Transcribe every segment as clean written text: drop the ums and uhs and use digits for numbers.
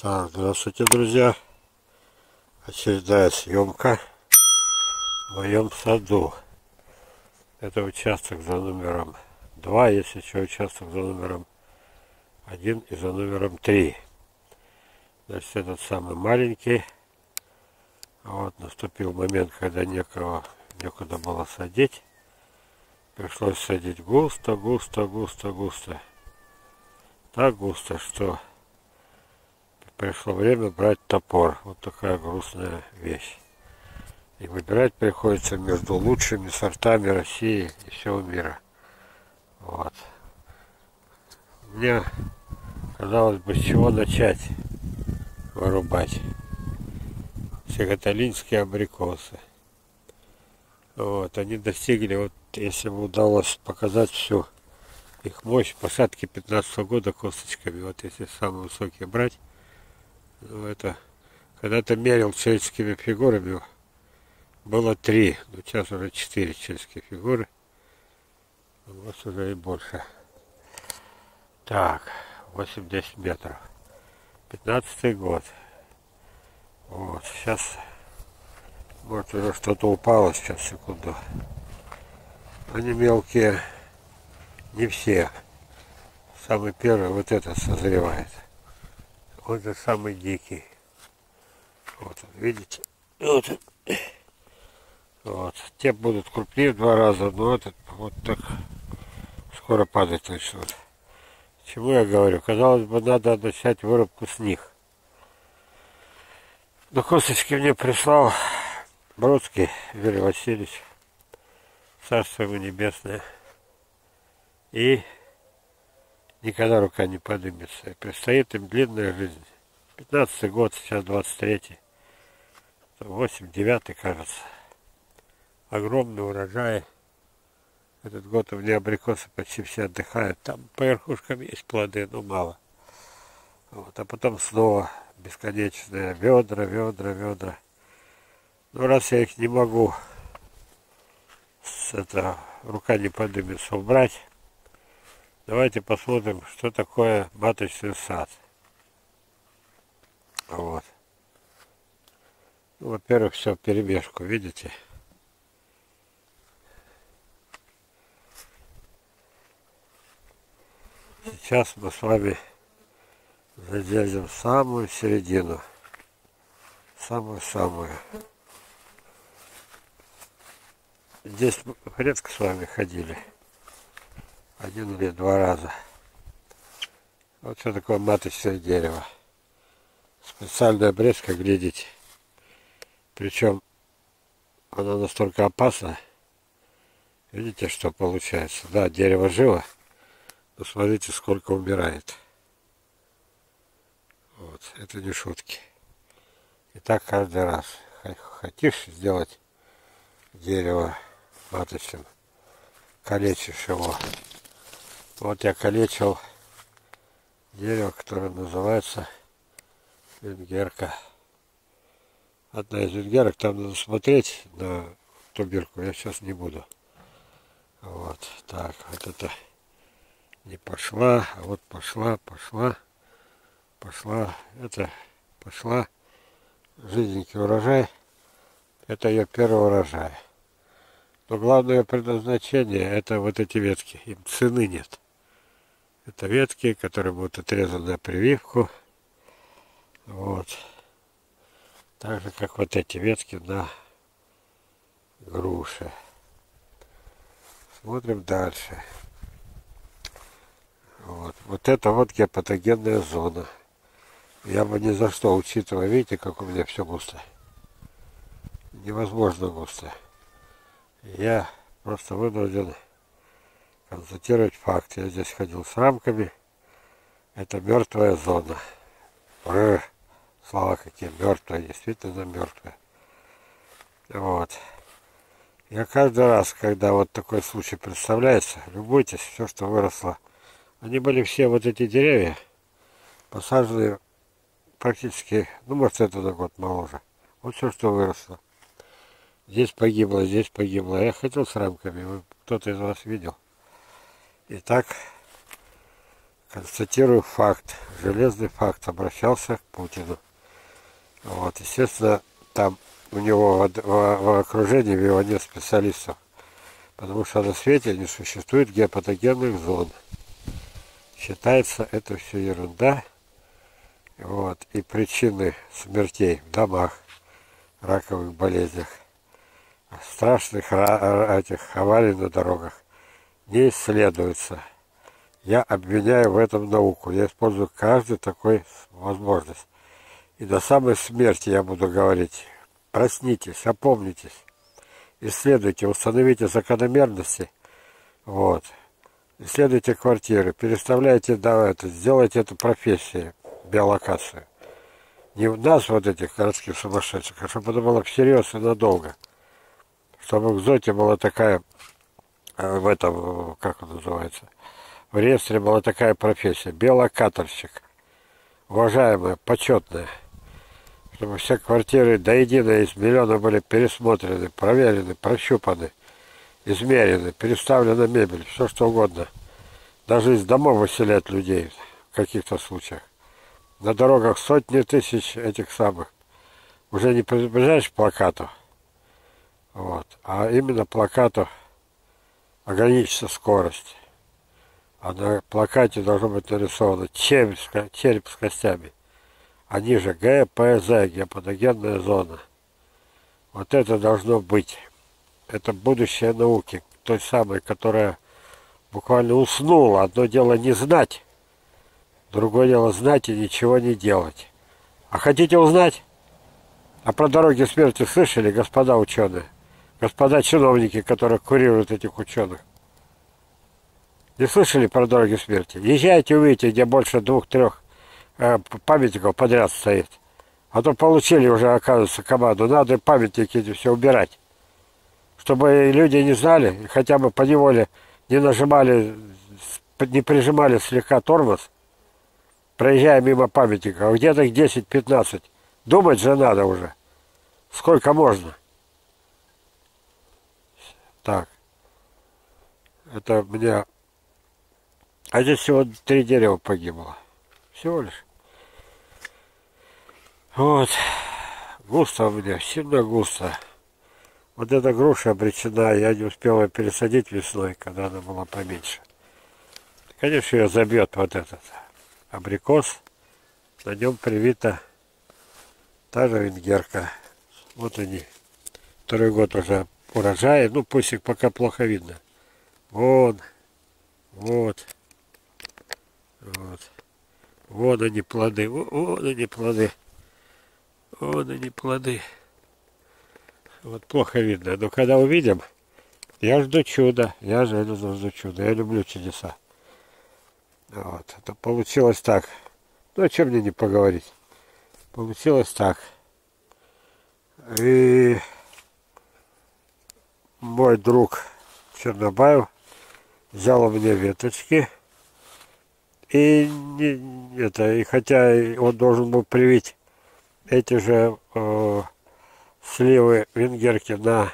Так, здравствуйте, друзья. Очередная съемка в моем саду. Это участок за номером 2, есть еще участок за номером 1 и за номером 3. Значит, этот самый маленький. Вот, наступил момент, когда некуда было садить. Пришлось садить густо. Так густо, что пришло время брать топор. Вот такая грустная вещь. И выбирать приходится между лучшими сортами России и всего мира. Вот. Мне казалось бы, с чего начать вырубать. Сигаталинские абрикосы. Вот, они достигли, вот если бы удалось показать всю их мощь, посадки 15 года косточками, вот если самые высокие брать, ну это, когда-то мерил человеческими фигурами, было 3, но сейчас уже 4 человеческие фигуры, у вас уже и больше. Так, 8-10 метров. 15-й год. Вот, сейчас, может, уже что-то упало, сейчас, секунду. Они мелкие, не все. Самый первый вот этот созревает. Он же самый дикий. Вот, видите? Вот. Те будут крупнее в 2 раза, но этот вот так скоро падать начнут. Чему я говорю? Казалось бы, надо начать вырубку с них. Но косточки мне прислал Бродский Юрий Васильевич, царство ему небесное. И никогда рука не поднимется. И предстоит им длинная жизнь. 15-й год, сейчас 23-й. 8-9, кажется. Огромный урожай. Этот год у меня абрикосы почти все отдыхают. Там по верхушкам есть плоды, но мало. Вот. А потом снова бесконечные ведра. Ну, раз я их не могу, рука не поднимется, убрать, давайте посмотрим, что такое маточный сад. Вот. Ну, во-первых, все в перемешку, видите? Сейчас мы с вами залезем в самую середину. Самую-самую. Здесь мы редко с вами ходили. 1 или 2 раза. Вот что такое маточное дерево. Специальная обрезка, глядите. Причем она настолько опасна. Видите, что получается? Да, дерево живо. Но смотрите, сколько умирает. Вот, это не шутки. И так каждый раз. Хотишь сделать дерево маточным, калечишь его. Вот я калечил дерево, которое называется венгерка. Одна из венгерок, там надо смотреть на туберку, я сейчас не буду. Вот, так, вот это не пошла, а вот пошла, это пошла. Жиденький урожай, это ее первый урожай. Но главное предназначение, это вот эти ветки, им цены нет. Это ветки, которые будут отрезаны на прививку. Вот. Так же, как вот эти ветки на груши. Смотрим дальше. Вот это вот гепатогенная зона. Я бы ни за что, учитывая, видите, как у меня все густо. Невозможно густо. Я просто вынужден констатировать факт. Я здесь ходил с рамками. Это мертвая зона. Слова какие мертвые, действительно мертвые. Вот. Я каждый раз, когда вот такой случай представляется, любуйтесь, все, что выросло. Они были все вот эти деревья, посажены практически, ну, может, это на год моложе. Вот все, что выросло. Здесь погибло. Я ходил с рамками, кто-то из вас видел. И так констатирую факт, железный факт. Обращался к Путину. Вот, естественно, там у него в окружении в его нет специалистов, потому что на свете не существует гепатогенных зон. Считается, это все ерунда. Вот, и причины смертей в домах, раковых болезнях, страшных этих аварий на дорогах не исследуются. Я обвиняю в этом науку. Я использую каждую такую возможность. И до самой смерти я буду говорить: проснитесь, опомнитесь, исследуйте, установите закономерности, вот, исследуйте квартиры, переставляйте, да, это, сделайте эту профессию, биолокацию. Не в нас, вот этих городских сумасшедших, а чтобы это было всерьез и надолго. Чтобы в ЗОТе была такая, в этом, как он называется, в реестре была такая профессия, биолокаторщик, уважаемая, почетная, чтобы все квартиры до единой из миллиона были пересмотрены, проверены, прощупаны, измерены, переставлена мебель, все что угодно. Даже из домов выселять людей в каких-то случаях. На дорогах сотни тысяч этих самых, уже не предупреждаешь плакатов, вот, а именно плакатов ограничится скорость. А на плакате должно быть нарисовано череп с костями. А ниже ГПЗ, гепатогенная зона. Вот это должно быть. Это будущее науки, той самой, которая буквально уснула. Одно дело не знать, другое дело знать и ничего не делать. А хотите узнать? А про дороги смерти слышали, господа ученые? Господа чиновники, которые курируют этих ученых? Не слышали про дороги смерти? Езжайте, увидите, где больше 2-3 памятников подряд стоит. А то получили уже, оказывается, команду. Надо памятники эти все убирать. Чтобы люди не знали, хотя бы поневоле не нажимали, не прижимали слегка тормоз, проезжая мимо памятников. Где-то их 10-15. Думать же надо уже. Сколько можно. Так. Это у меня... А здесь всего 3 дерева погибло. Всего лишь. Вот. Густо у меня, сильно густо. Вот эта груша обречена, я не успел ее пересадить весной, когда она была поменьше. Конечно, ее забьет вот этот абрикос. На нем привита та же венгерка. Вот они. 2-й год уже урожая. Ну, пусть их пока плохо видно. Вон. Вот. Вот. Вон они плоды. Вон они плоды. Вон они плоды. Вот плохо видно. Но когда увидим, я жду чуда. Я железно жду чуда. Я люблю чудеса. Вот. Это получилось так. Ну, о чем мне не поговорить? Получилось так. И мой друг Чернобаев взял у меня веточки. И хотя он должен был привить эти же сливы венгерки на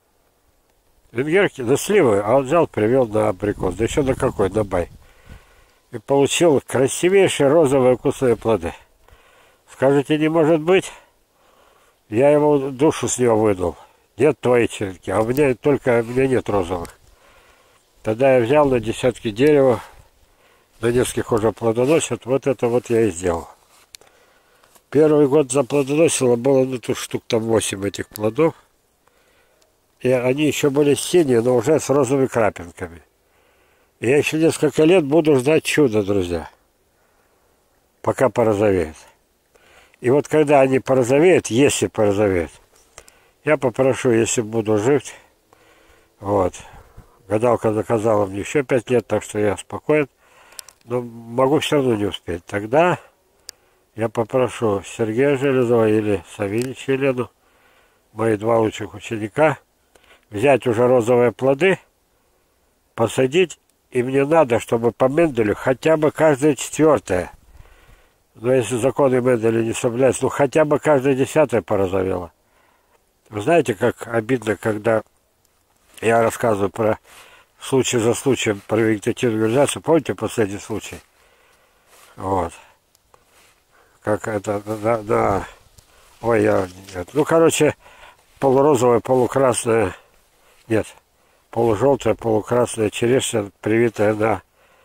сливы, а он взял, привел на абрикос. Да еще на какой? На бай. И получил красивейшие розовые вкусные плоды. Скажете, не может быть? Я ему душу с него вынул. Нет твоей черенки, а у меня нет розовых. Тогда я взял на десятки дерева, на нескольких уже плодоносят, вот это вот я и сделал. Первый год заплодоносило, было тут штук там 8 этих плодов. И они еще были синие, но уже с розовыми крапинками. И я еще несколько лет буду ждать чуда, друзья. Пока порозовеют. И вот когда они порозовеют, если порозовеют, я попрошу, если буду жить, вот. Гадалка заказала мне еще 5 лет, так что я спокоен. Но могу все равно не успеть. Тогда я попрошу Сергея Железова или Савинича Елену, мои 2 лучших ученика, взять уже розовые плоды, посадить, и мне надо, чтобы по Менделю хотя бы каждое 4-е, но если законы Менделя не соблюдаются, ну хотя бы каждое 10-е порозовело. Вы знаете, как обидно, когда я рассказываю про случай за случаем, про вегетативную вегетацию, помните последний случай? Вот. Как это, да, да. Ой, нет. Ну, короче, полурозовая, полукрасная, нет, полужелтая, полукрасная черешня, привитая на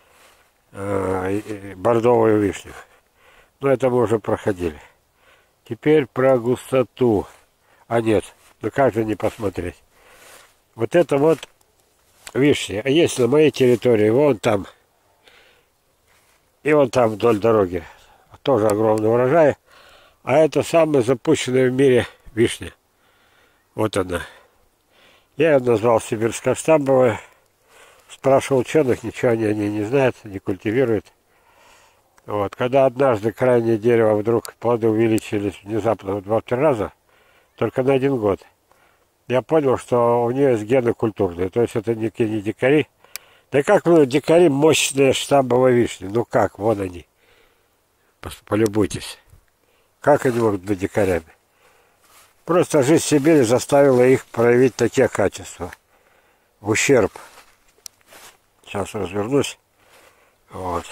бордовую вишню. Но это мы уже проходили. Теперь про густоту. А нет, ну как же не посмотреть. Вот это вот вишня. А есть на моей территории, вон там, и вон там вдоль дороги. Тоже огромный урожай. А это самая запущенная в мире вишня. Вот она. Я ее назвал сибирско-штамбовая. Спрашивал ученых, ничего они о ней не знают, не культивируют. Вот. Когда однажды крайнее дерево вдруг плоды увеличились внезапно в 2-3 раза, только на 1 год, я понял, что у нее есть гены культурные. То есть это никакие не дикари. Да как ну, дикари мощные штамбовые вишни? Ну как, вон они. Полюбуйтесь. Как они могут быть дикарями? Просто жизнь Сибири заставила их проявить такие качества. В ущерб. Сейчас развернусь. Вот.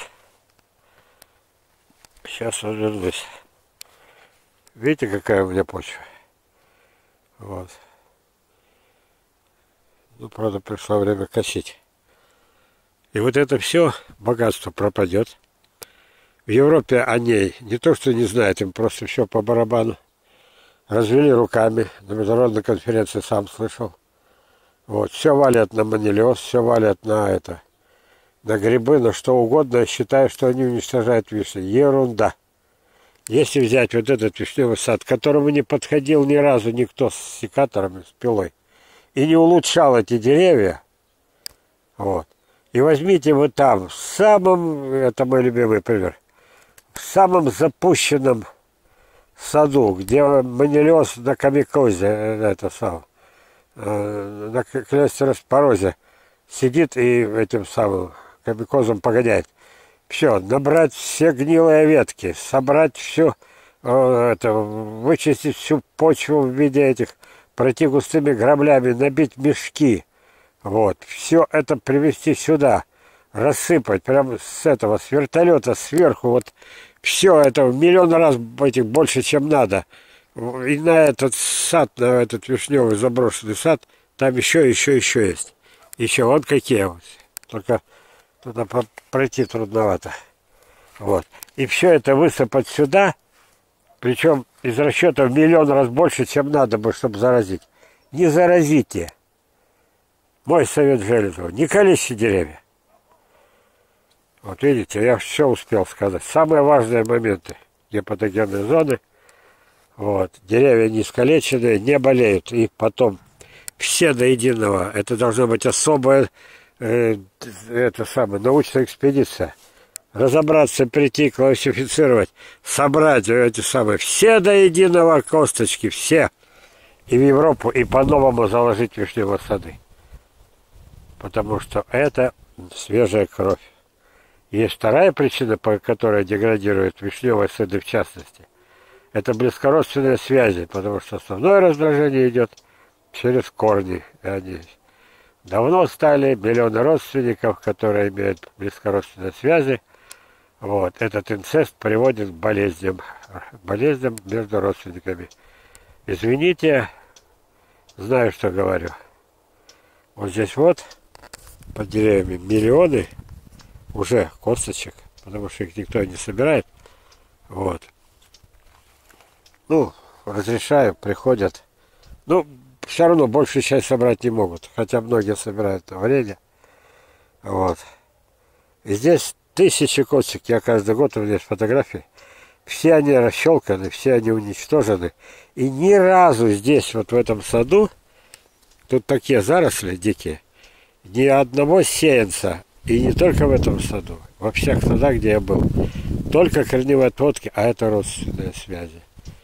Сейчас развернусь. Видите, какая у меня почва? Вот. Ну, правда, пришло время косить. И вот это все богатство пропадет. В Европе о ней не то, что не знают, им просто все по барабану. Развели руками. На международной конференции сам слышал. Вот. Все валят на манилиоз, все валят на это. На грибы, на что угодно. Я считаю, что они уничтожают вишни. Ерунда. Если взять вот этот вишневый сад, к которому не подходил ни разу никто с секаторами, с пилой, и не улучшал эти деревья, вот. И возьмите вот там, в самом, это мой любимый пример, в самом запущенном саду, где манилиоз на комикозе, это сам, на клестероспорозе сидит и этим самым комикозом погоняет. Все, набрать все гнилые ветки, собрать все, это, вычистить всю почву в виде этих, пройти густыми граблями, набить мешки. Вот, все это привезти сюда, рассыпать прямо с этого, с вертолета сверху, вот все это в миллион раз этих больше, чем надо. И на этот сад, на этот вишневый заброшенный сад, там еще есть. Еще вот какие вот. Только туда пройти трудновато. Вот. И все это высыпать сюда, причем из расчета в миллион раз больше, чем надо бы, чтобы заразить. Не заразите. Мой совет Железову. Не колите деревья. Вот видите, я все успел сказать. Самые важные моменты. Гепатогенные зоны. Вот. Деревья не искалеченные, не болеют. И потом все до единого. Это должна быть особая это самая научная экспедиция. Разобраться, прийти, классифицировать, собрать эти самые все до единого косточки, все. И в Европу, и по-новому заложить вишневые сады. Потому что это свежая кровь. Есть вторая причина, по которой деградируют вишневые сады в частности. Это близкородственные связи, потому что основное раздражение идет через корни. Они давно стали миллионы родственников, которые имеют близкородственные связи. Вот. Этот инцест приводит к болезням между родственниками. Извините, знаю, что говорю. Вот здесь вот, под деревьями, миллионы уже косточек, потому что их никто не собирает. Вот. Ну, разрешаю, приходят. Ну, все равно большую часть собрать не могут, хотя многие собирают на варенье. Вот. И здесь тысячи косточек, я каждый год, у меня есть фотографии. Все они расщелканы, все они уничтожены. И ни разу здесь, вот в этом саду, тут такие заросли дикие, ни одного сеянца, и не только в этом саду, во всех садах, где я был, только корневые отводки, а это родственные связи.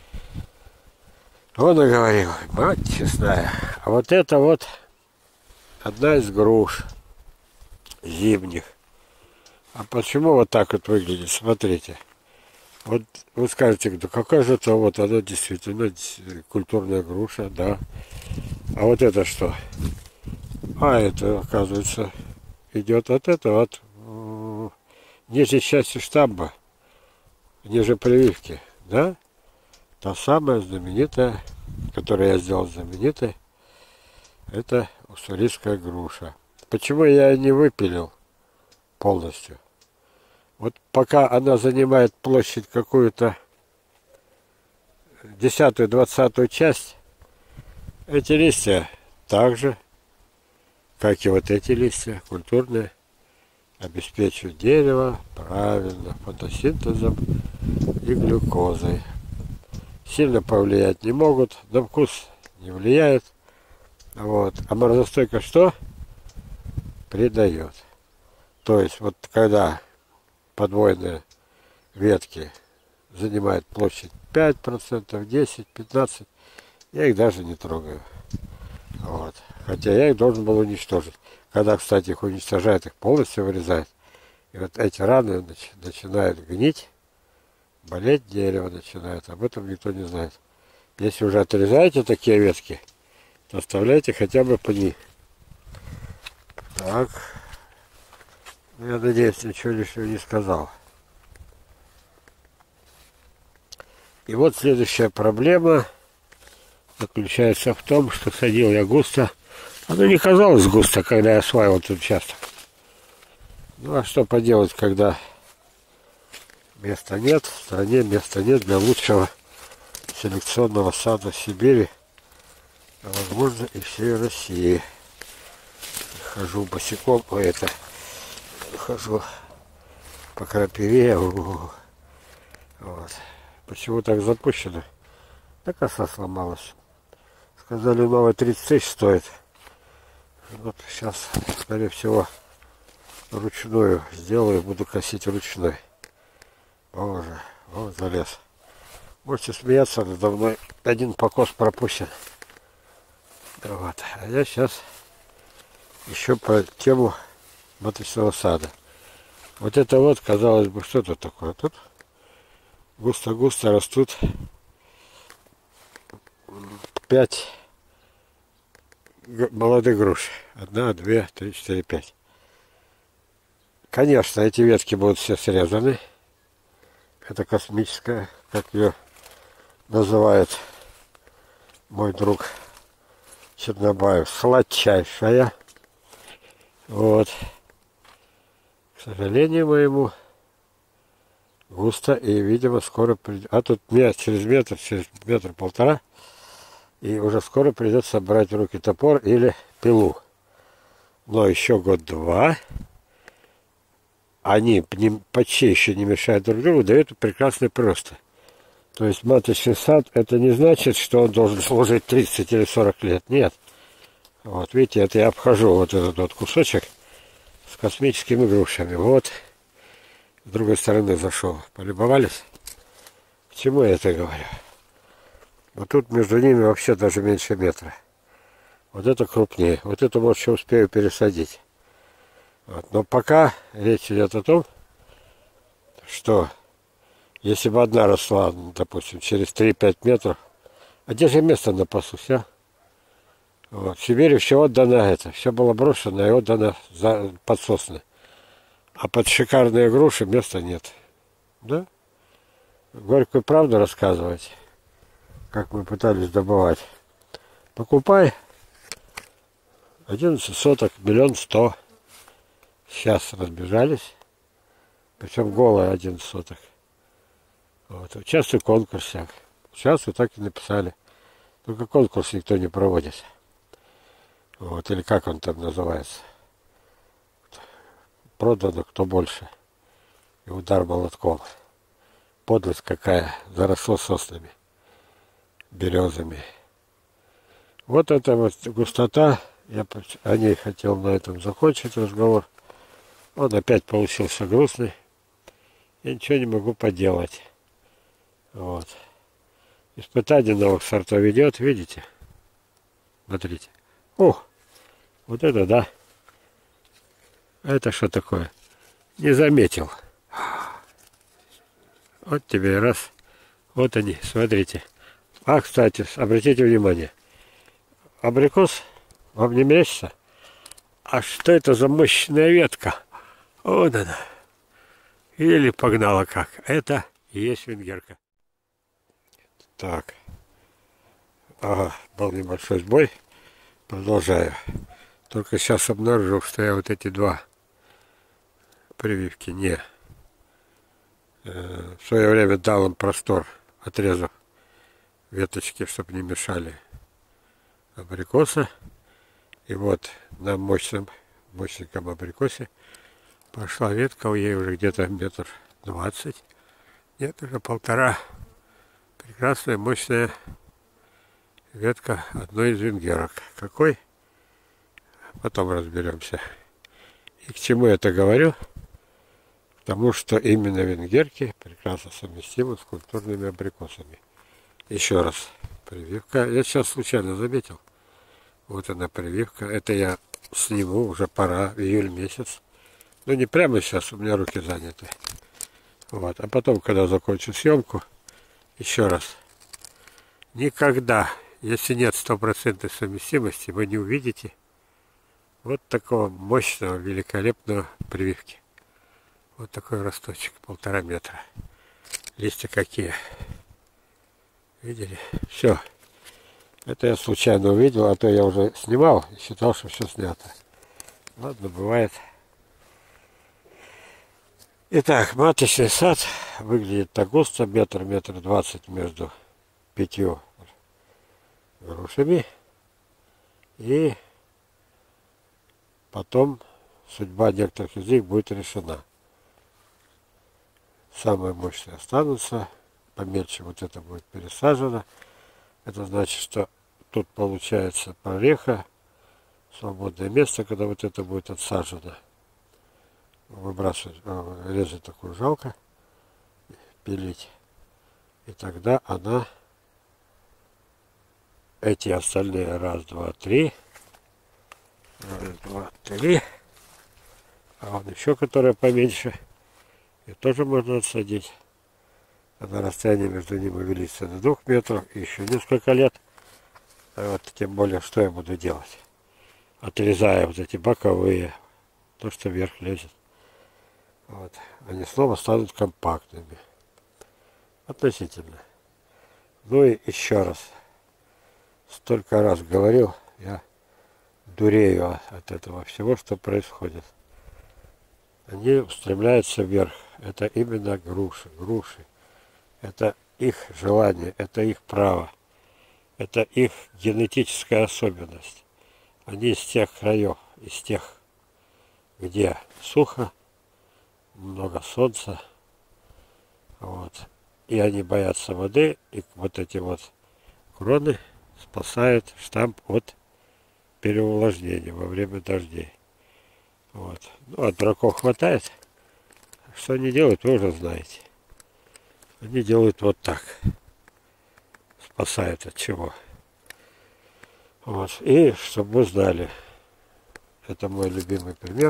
Он и говорил, мать честная, а вот это вот одна из груш зимних. А почему вот так вот выглядит? Смотрите. Вот вы скажете, да какая же это вот, она действительно культурная груша, да. А вот это что? А это, оказывается, идет от этого, от нижней части штамба. ниже прививки, да? Та самая знаменитая, которую я сделал знаменитой, это уссурийская груша. Почему я ее не выпилил полностью? Вот пока она занимает площадь какую-то 10-20 часть, эти листья так же, как и вот эти листья, культурные, обеспечивают дерево правильно фотосинтезом и глюкозой. Сильно повлиять не могут, на вкус не влияет. Вот. А морозостойкость что? Придает. То есть вот когда подвойные ветки занимают площадь 5%, 10, 15%, я их даже не трогаю. Вот. Хотя я их должен был уничтожить. Когда, кстати, их уничтожают, их полностью вырезают. И вот эти раны начинают гнить, болеть дерево начинает. Об этом никто не знает. Если уже отрезаете такие ветки, то оставляйте хотя бы пни. Так. Я надеюсь, ничего лишнего не сказал. И вот следующая проблема заключается в том, что садил я густо. Оно не казалось густо, когда я осваивал этот участок. Ну а что поделать, когда места нет, в стране места нет для лучшего селекционного сада в Сибири, а возможно и всей России. Хожу босиком, хожу по крапиве. Вот. Почему так запущено? Да коса сломалась. Сказали, новая 30 тысяч стоит. Вот сейчас, скорее всего, ручную сделаю, буду косить ручной. Боже, вот залез. Можете смеяться, надо мной один покос пропущен. Вот. А я сейчас еще по тему маточного сада. Вот это вот, казалось бы, что тут такое? Тут густо-густо растут 5 молодых груш. 1, 2, 3, 4, 5. Конечно, эти ветки будут все срезаны. Это космическая, как ее называет мой друг Чернобаев, сладчайшая. Вот. К сожалению моему, густо и, видимо, скоро придет. А тут через метр-полтора, и уже скоро придется брать в руки топор или пилу. Но еще год-два они почти еще не мешают друг другу, дают прекрасный прирост. То есть маточный сад, это не значит, что он должен служить 30 или 40 лет. Нет. Вот, видите, это я обхожу вот этот вот кусочек с космическими грушами. Вот. С другой стороны зашел. Полюбовались? К чему я это говорю? Вот тут между ними вообще даже меньше метра. Вот это крупнее. Вот это, может, еще успею пересадить. Вот. Но пока речь идет о том, что если бы одна росла, допустим, через 3-5 метров, а где же место на пасусе, а? Вот. В Сибири все отдано это. Все было брошено и отдано под сосны. А под шикарные груши места нет. Да? Горькую правду рассказывать, как мы пытались добывать. Покупай 11 соток, 1 100 000. Сейчас разбежались. Причем голая 11 соток. Вот. Участвую в конкурсах. Участвую, так и написали. Только конкурс никто не проводит. Вот. Или как он там называется. Продано кто больше. И удар молотком. Подлость какая. Заросло соснами. Березами. Вот эта вот густота. Я о ней хотел на этом закончить разговор. Он опять получился грустный. Я ничего не могу поделать. Вот. Испытание новых сортов идет, видите? Смотрите. О, вот это да. Это что такое? Не заметил. Вот тебе и раз. Вот они, смотрите. А, кстати, обратите внимание. Абрикос вам не мерещится? А что это за мощная ветка? Вот она. Или погнала как. Это и есть венгерка. Так. Ага, был небольшой сбой. Продолжаю. Только сейчас обнаружил, что я вот эти два прививки не... в свое время дал им простор, отрезав веточки, чтобы не мешали абрикоса. И вот на мощненьком абрикосе пошла ветка, у ей уже где-то 1,20 м. Нет, уже 1,5. Прекрасная, мощная ветка одной из венгерок. Какой? Потом разберемся. И к чему я это говорю? Потому что именно венгерки прекрасно совместимы с культурными абрикосами. Еще раз, прививка. Я сейчас случайно заметил. Вот она прививка. Это я сниму, уже пора, июль месяц. Но не прямо сейчас, у меня руки заняты. Вот. А потом, когда закончу съемку, еще раз. Никогда, если нет стопроцентной совместимости, вы не увидите вот такого мощного, великолепного прививки. Вот такой росточек, 1,5 метра. Листья какие. Видели? Все. Это я случайно увидел, а то я уже снимал и считал, что все снято. Ладно, бывает. Итак, маточный сад выглядит так густо, метр 20 между 5 грушами. И потом судьба некоторых из них будет решена. Самые мощные останутся, помельче вот это будет пересажено. Это значит, что тут получается прореха, свободное место, когда вот это будет отсажено. Выбрасывать, резать такую жалко, пилить. И тогда она, эти остальные, раз, два, три, а вон еще, которая поменьше, и тоже можно отсадить. На расстояние между ними увеличится до 2 метров, и еще несколько лет. Вот, тем более, что я буду делать? Отрезая вот эти боковые, то, что вверх лезет. Вот. Они снова станут компактными. Относительно. Ну и еще раз. Столько раз говорил, я дурею от этого всего, что происходит. Они устремляются вверх. Это именно груши. Это их желание, это их право. Это их генетическая особенность. Они из тех краев, из тех, где сухо, много солнца. Вот. И они боятся воды, и вот эти вот кроны спасают штамп от переувлажнения во время дождей. Вот. Ну, от дураков хватает. Что они делают, вы уже знаете. Они делают вот так. Спасают от чего. Вот. И чтобы вы знали, это мой любимый пример.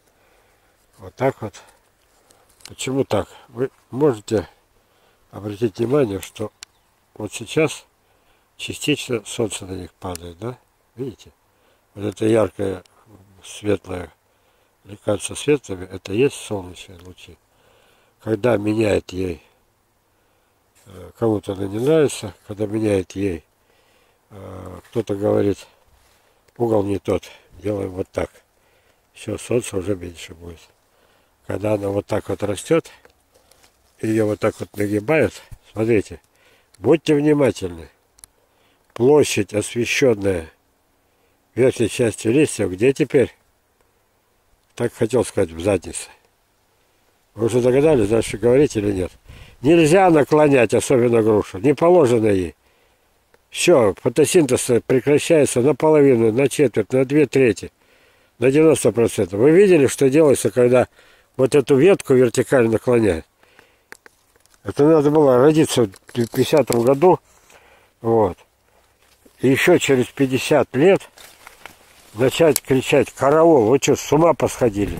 Вот так вот. Почему так? Вы можете обратить внимание, что вот сейчас частично солнце на них падает, да? Видите? Вот это яркое, светлое, или кажется светлыми, это есть солнечные лучи. Когда меняет ей, кому-то она не нравится, когда меняет ей, кто-то говорит, угол не тот, делаем вот так. Все, солнце уже меньше будет. Когда она вот так вот растет, ее вот так вот нагибают, смотрите, будьте внимательны. Площадь, освещенная верхней частью листьев, где теперь? Так хотел сказать, в заднице. Вы уже догадались, дальше говорить или нет? Нельзя наклонять, особенно грушу, не положено ей. Все, фотосинтез прекращается наполовину, на четверть, на 2/3, на 90%. Вы видели, что делается, когда вот эту ветку вертикально наклоняют? Это надо было родиться в 50-м году, вот. И еще через 50 лет начать кричать: караул, вы что, с ума посходили?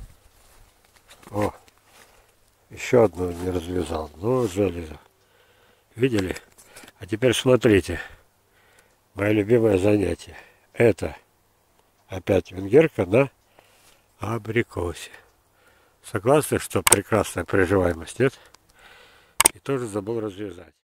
О, еще одну не развязал, но железо. Видели? А теперь смотрите, мое любимое занятие. Это опять венгерка на абрикосе. Согласны, что прекрасная приживаемость, нет? И тоже забыл развязать.